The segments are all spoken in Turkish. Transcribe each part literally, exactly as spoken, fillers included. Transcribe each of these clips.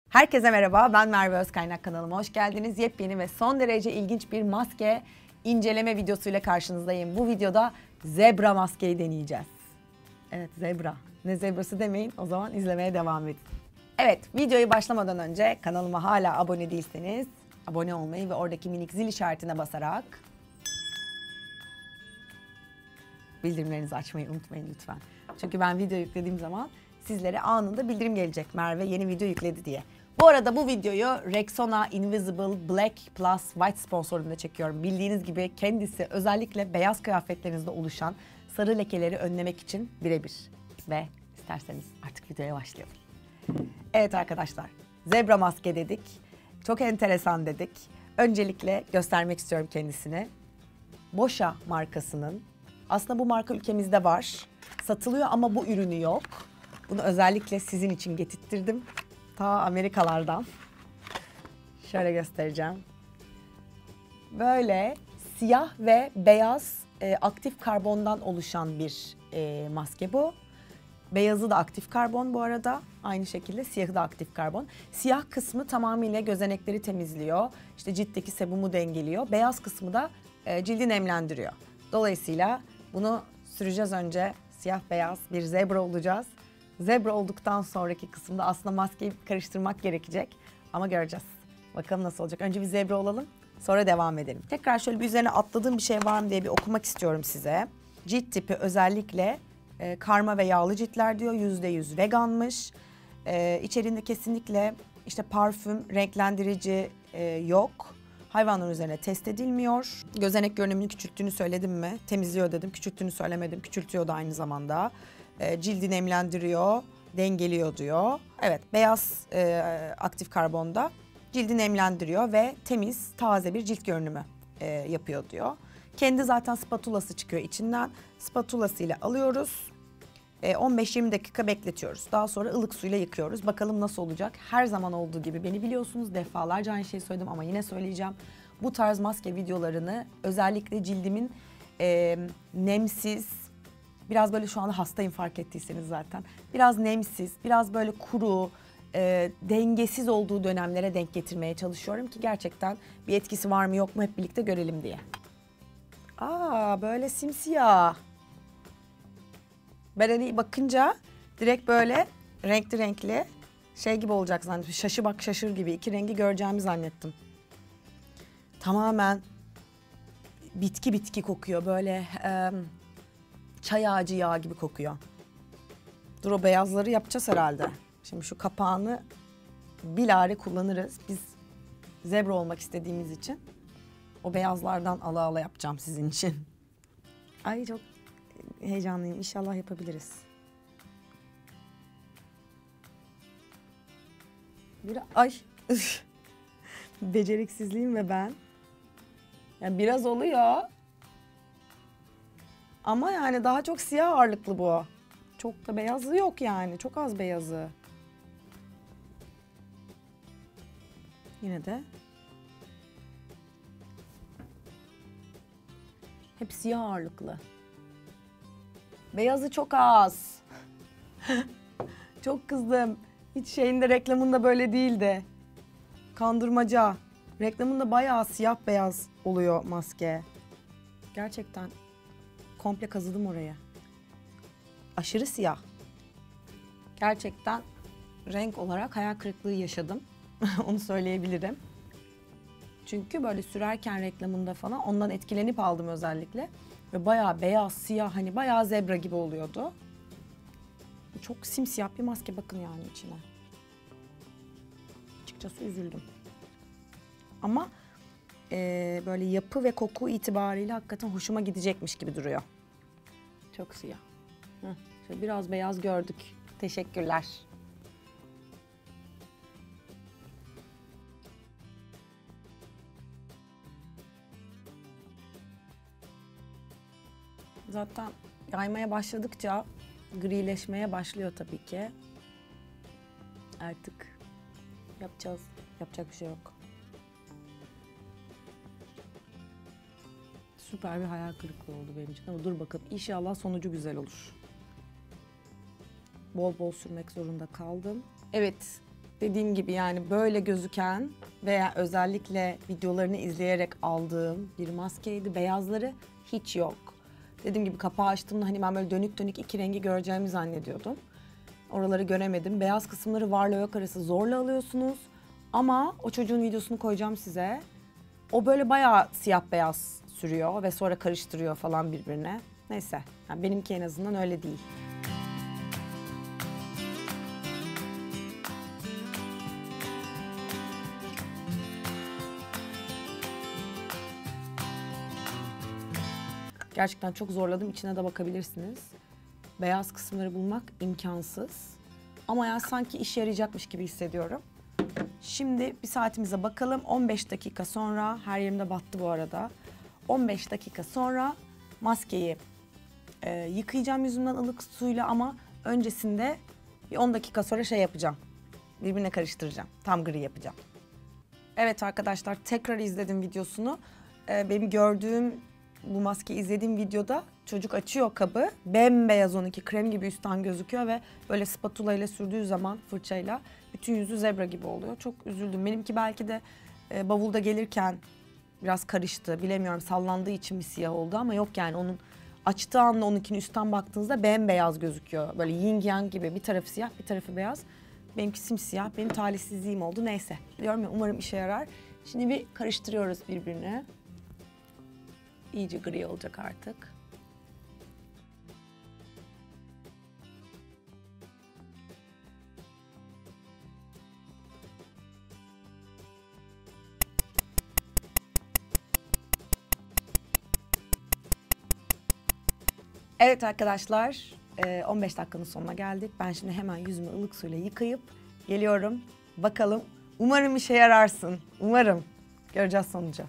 Herkese merhaba, ben Merve Özkaynak, kanalıma hoş geldiniz. Yepyeni ve son derece ilginç bir maske inceleme videosuyla karşınızdayım. Bu videoda zebra maskeyi deneyeceğiz. Evet, zebra. Ne zebrası demeyin, o zaman izlemeye devam edin. Evet, videoyu başlamadan önce kanalıma hala abone değilseniz abone olmayı ve oradaki minik zil işaretine basarak bildirimlerinizi açmayı unutmayın lütfen. Çünkü ben video yüklediğim zaman sizlere anında bildirim gelecek, Merve yeni video yükledi diye. Bu arada bu videoyu Rexona Invisible Black Plus White sponsorluğunda çekiyorum. Bildiğiniz gibi kendisi özellikle beyaz kıyafetlerinizde oluşan sarı lekeleri önlemek için birebir. Ve isterseniz artık videoya başlayalım. Evet arkadaşlar, zebra maske dedik. Çok enteresan dedik. Öncelikle göstermek istiyorum kendisini. Boşa markasının, aslında bu marka ülkemizde var. Satılıyor ama bu ürünü yok. Bunu özellikle sizin için getirttirdim. Ta Amerikalardan. Şöyle göstereceğim. Böyle siyah ve beyaz e, aktif karbondan oluşan bir e, maske bu. Beyazı da aktif karbon bu arada. Aynı şekilde siyahı da aktif karbon. Siyah kısmı tamamıyla gözenekleri temizliyor. İşte ciltteki sebumu dengeliyor. Beyaz kısmı da e, cildi nemlendiriyor. Dolayısıyla bunu süreceğiz önce. Siyah beyaz bir zebra olacağız. Zebra olduktan sonraki kısımda aslında maskeyi karıştırmak gerekecek. Ama göreceğiz. Bakalım nasıl olacak. Önce bir zebra olalım, sonra devam edelim. Tekrar şöyle bir üzerine atladığım bir şey var mı diye bir okumak istiyorum size. Cilt tipi özellikle e, karma ve yağlı ciltler diyor. yüzde yüz veganmış. E, içeriğinde kesinlikle işte parfüm, renklendirici e, yok. Hayvanların üzerine test edilmiyor. Gözenek görünümünü küçülttüğünü söyledim mi? Temizliyor dedim, küçülttüğünü söylemedim. Küçültüyor da aynı zamanda. E, cildi nemlendiriyor, dengeliyor diyor. Evet, beyaz e, aktif karbonda cildi nemlendiriyor ve temiz, taze bir cilt görünümü e, yapıyor diyor. Kendi zaten spatulası çıkıyor içinden. Spatulasıyla alıyoruz. E, on beş yirmi dakika bekletiyoruz. Daha sonra ılık suyla yıkıyoruz. Bakalım nasıl olacak? Her zaman olduğu gibi beni biliyorsunuz, defalarca aynı şeyi söyledim ama yine söyleyeceğim. Bu tarz maske videolarını özellikle cildimin e, nemsiz, biraz böyle şu anda hastayım fark ettiyseniz zaten. Biraz nemsiz, biraz böyle kuru, e, dengesiz olduğu dönemlere denk getirmeye çalışıyorum ki gerçekten bir etkisi var mı yok mu hep birlikte görelim diye. Aa, böyle simsiyah. Ben hani bakınca direkt böyle renkli renkli şey gibi olacak zannettim. Şaşı bak şaşır gibi iki rengi göreceğimi zannettim. Tamamen bitki bitki kokuyor böyle. E, Çay ağacı yağı gibi kokuyor. Dur, o beyazları yapacağız herhalde. Şimdi şu kapağını bilahare kullanırız. Biz zebra olmak istediğimiz için o beyazlardan ala ala yapacağım sizin için. Ay çok heyecanlıyım. İnşallah yapabiliriz. Biraz, ay beceriksizliğim ve ben. Yani biraz oluyor. Ama yani daha çok siyah ağırlıklı bu. Çok da beyazı yok yani. Çok az beyazı. Yine de hep siyah ağırlıklı. Beyazı çok az. Çok kızdım. Hiç şeyinde, reklamında böyle değildi. Kandırmaca. Reklamında bayağı siyah beyaz oluyor maske. Gerçekten komple kazıdım oraya. Aşırı siyah. Gerçekten renk olarak hayal kırıklığı yaşadım. Onu söyleyebilirim. Çünkü böyle sürerken reklamında falan ondan etkilenip aldım özellikle. Ve bayağı beyaz, siyah, hani bayağı zebra gibi oluyordu. Çok simsiyah bir maske, bakın yani içine. Açıkçası üzüldüm. Ama e, böyle yapı ve koku itibariyle hakikaten hoşuma gidecekmiş gibi duruyor. Çok siyah. Heh, şöyle biraz beyaz gördük. Teşekkürler. Zaten yaymaya başladıkça grileşmeye başlıyor tabii ki. Artık yapacağız. Yapacak bir şey yok. Süper bir hayal kırıklığı oldu benim için ama dur bakalım, inşallah sonucu güzel olur. Bol bol sürmek zorunda kaldım. Evet, dediğim gibi yani böyle gözüken veya özellikle videolarını izleyerek aldığım bir maskeydi. Beyazları hiç yok. Dediğim gibi kapağı açtığımda hani ben böyle dönük dönük iki rengi göreceğimi zannediyordum. Oraları göremedim. Beyaz kısımları varla yok arası zorla alıyorsunuz. Ama o çocuğun videosunu koyacağım size. O böyle bayağı siyah beyaz sürüyor ve sonra karıştırıyor falan birbirine. Neyse, yani benimki en azından öyle değil. Gerçekten çok zorladım. İçine de bakabilirsiniz. Beyaz kısımları bulmak imkansız. Ama yani sanki işe yarayacakmış gibi hissediyorum. Şimdi bir saatimize bakalım. on beş dakika sonra, her yerimde battı bu arada. on beş dakika sonra maskeyi e, yıkayacağım yüzümden ılık suyla ama öncesinde bir on dakika sonra şey yapacağım. Birbirine karıştıracağım. Tam gri yapacağım. Evet arkadaşlar, tekrar izledim videosunu. E, benim gördüğüm bu maskeyi izlediğim videoda çocuk açıyor kabı. Bembeyaz onunki, krem gibi üstten gözüküyor ve böyle spatula ile sürdüğü zaman fırçayla bütün yüzü zebra gibi oluyor. Çok üzüldüm. Benimki belki de e, bavulda gelirken biraz karıştı. Bilemiyorum, sallandığı için bir siyah oldu ama yok yani onun açtığı anda onunkini üstten baktığınızda bembeyaz gözüküyor. Böyle yin yang gibi, bir tarafı siyah bir tarafı beyaz. Benimki simsiyah. Benim talihsizliğim oldu. Neyse. Diyorum ya, umarım işe yarar. Şimdi bir karıştırıyoruz birbirine. İyice gri olacak artık. Evet arkadaşlar, on beş dakikanın sonuna geldik. Ben şimdi hemen yüzümü ılık suyla yıkayıp geliyorum. Bakalım. Umarım işe yararsın. Umarım. Göreceğiz sonucu.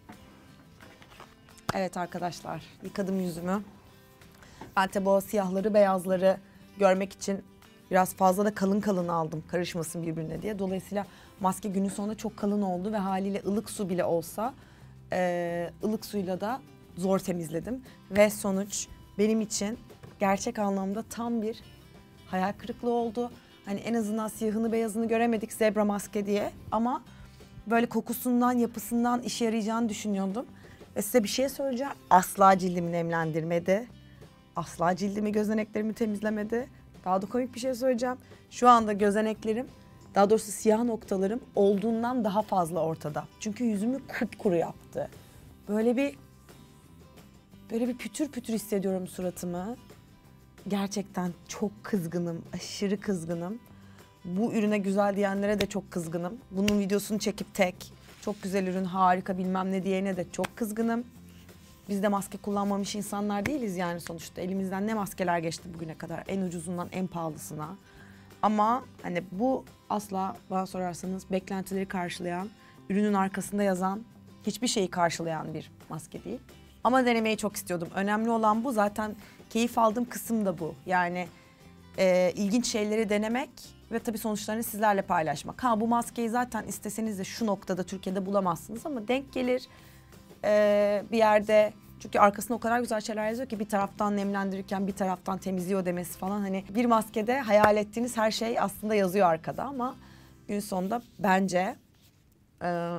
Evet arkadaşlar, yıkadım yüzümü. Ben tabi o siyahları, beyazları görmek için biraz fazla da kalın kalın aldım, karışmasın birbirine diye. Dolayısıyla maske günün sonunda çok kalın oldu ve haliyle ılık su bile olsa e, ılık suyla da zor temizledim. Ve sonuç benim için gerçek anlamda tam bir hayal kırıklığı oldu. Hani en azından siyahını beyazını göremedik zebra maske diye ama böyle kokusundan, yapısından işe yarayacağını düşünüyordum. Ve size bir şey söyleyeceğim. Asla cildimi nemlendirmedi. Asla cildimi, gözeneklerimi temizlemedi. Daha da komik bir şey söyleyeceğim. Şu anda gözeneklerim, daha doğrusu siyah noktalarım olduğundan daha fazla ortada. Çünkü yüzümü kupkuru yaptı. Böyle bir böyle bir pütür pütür hissediyorum suratımı. Gerçekten çok kızgınım, aşırı kızgınım. Bu ürüne güzel diyenlere de çok kızgınım. Bunun videosunu çekip tek, çok güzel ürün, harika bilmem ne diyene de çok kızgınım. Biz de maske kullanmamış insanlar değiliz yani sonuçta. Elimizden ne maskeler geçti bugüne kadar, en ucuzundan en pahalısına. Ama hani bu asla bana sorarsanız beklentileri karşılayan, ürünün arkasında yazan, hiçbir şeyi karşılayan bir maske değil. Ama denemeyi çok istiyordum. Önemli olan bu. Zaten keyif aldığım kısım da bu. Yani e, ilginç şeyleri denemek ve tabii sonuçlarını sizlerle paylaşmak. Ha, bu maskeyi zaten isteseniz de şu noktada Türkiye'de bulamazsınız ama denk gelir e, bir yerde. Çünkü arkasında o kadar güzel şeyler yazıyor ki bir taraftan nemlendirirken bir taraftan temizliyor demesi falan. Hani bir maskede hayal ettiğiniz her şey aslında yazıyor arkada ama gün sonunda bence e,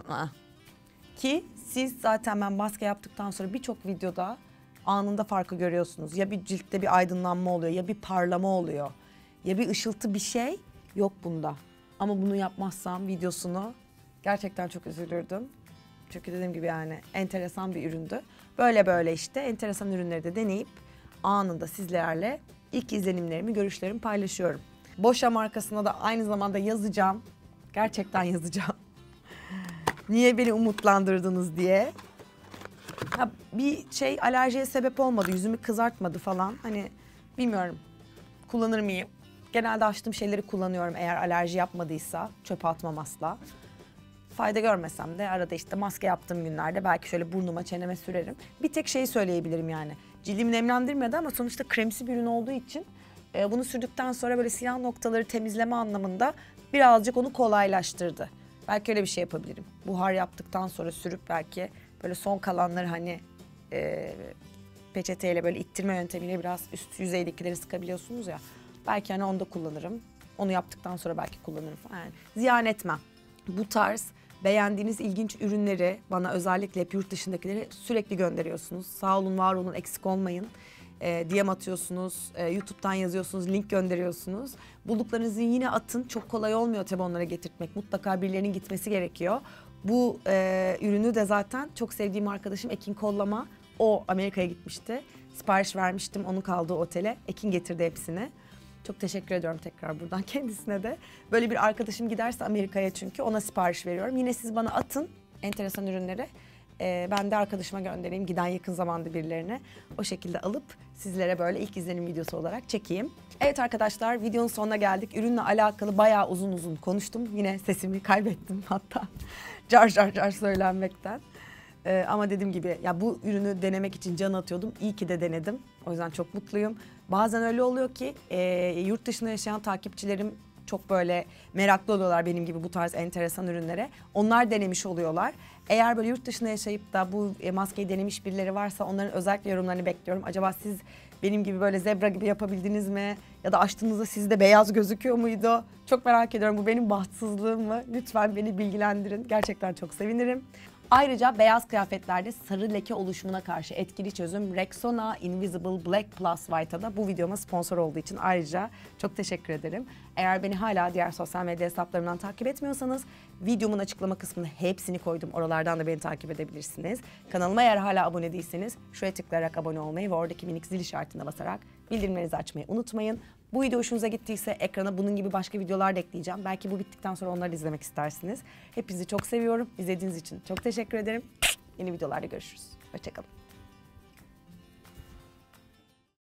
ki siz zaten ben maske yaptıktan sonra birçok videoda anında farkı görüyorsunuz. Ya bir ciltte bir aydınlanma oluyor, ya bir parlama oluyor, ya bir ışıltı, bir şey yok bunda. Ama bunu yapmazsam videosunu gerçekten çok üzülürdüm. Çünkü dediğim gibi yani enteresan bir üründü. Böyle böyle işte enteresan ürünleri de deneyip anında sizlerle ilk izlenimlerimi, görüşlerimi paylaşıyorum. Boşa markasına da aynı zamanda yazacağım. Gerçekten yazacağım. Niye beni umutlandırdınız diye. Ha, bir şey alerjiye sebep olmadı, yüzümü kızartmadı falan. Hani bilmiyorum, kullanır mıyım? Genelde açtığım şeyleri kullanıyorum eğer alerji yapmadıysa. Çöpe atmam asla. Fayda görmesem de arada işte maske yaptığım günlerde belki şöyle burnuma, çeneme sürerim. Bir tek şeyi söyleyebilirim yani. Cildimi nemlendirmedi ama sonuçta kremsi bir ürün olduğu için e, bunu sürdükten sonra böyle siyah noktaları temizleme anlamında birazcık onu kolaylaştırdı. Belki öyle bir şey yapabilirim. Buhar yaptıktan sonra sürüp belki böyle son kalanları hani e, peçeteyle böyle ittirme yöntemiyle biraz üst yüzeydekileri sıkabiliyorsunuz ya. Belki hani onu da kullanırım. Onu yaptıktan sonra belki kullanırım falan. Yani ziyan etmem. Bu tarz beğendiğiniz ilginç ürünleri bana özellikle hep yurt dışındakileri sürekli gönderiyorsunuz. Sağ olun, var olun, eksik olmayın. E, D M atıyorsunuz, e, YouTube'dan yazıyorsunuz, link gönderiyorsunuz. Bulduklarınızı yine atın. Çok kolay olmuyor tabii onlara getirtmek. Mutlaka birilerinin gitmesi gerekiyor. Bu e, ürünü de zaten çok sevdiğim arkadaşım Ekin Kollama. O Amerika'ya gitmişti. Sipariş vermiştim onun kaldığı otele. Ekin getirdi hepsini. Çok teşekkür ediyorum tekrar buradan kendisine de. Böyle bir arkadaşım giderse Amerika'ya, çünkü ona sipariş veriyorum. Yine siz bana atın enteresan ürünleri. Ee, ben de arkadaşıma göndereyim, giden yakın zamanda birilerine. O şekilde alıp sizlere böyle ilk izlenim videosu olarak çekeyim. Evet arkadaşlar, videonun sonuna geldik. Ürünle alakalı bayağı uzun uzun konuştum. Yine sesimi kaybettim hatta. Car car car söylenmekten. Ee, ama dediğim gibi ya bu ürünü denemek için can atıyordum. İyi ki de denedim. O yüzden çok mutluyum. Bazen öyle oluyor ki e, yurt dışında yaşayan takipçilerim çok böyle meraklı oluyorlar benim gibi bu tarz enteresan ürünlere. Onlar denemiş oluyorlar. Eğer böyle yurt dışında yaşayıp da bu e, maskeyi denemiş birileri varsa onların özellikle yorumlarını bekliyorum. Acaba siz benim gibi böyle zebra gibi yapabildiniz mi? Ya da açtığınızda sizde beyaz gözüküyor muydu? Çok merak ediyorum. Bu benim bahtsızlığım mı? Lütfen beni bilgilendirin. Gerçekten çok sevinirim. Ayrıca beyaz kıyafetlerde sarı leke oluşumuna karşı etkili çözüm Rexona Invisible Black Plus White'a da bu videoma sponsor olduğu için ayrıca çok teşekkür ederim. Eğer beni hala diğer sosyal medya hesaplarımdan takip etmiyorsanız videomun açıklama kısmına hepsini koydum. Oralardan da beni takip edebilirsiniz. Kanalıma eğer hala abone değilseniz şuraya tıklayarak abone olmayı ve oradaki minik zil işaretine basarak bildirimlerinizi açmayı unutmayın. Bu video hoşunuza gittiyse ekrana bunun gibi başka videolar da ekleyeceğim. Belki bu bittikten sonra onları izlemek istersiniz. Hepinizi çok seviyorum. İzlediğiniz için çok teşekkür ederim. Yeni videolarda görüşürüz. Hoşçakalın.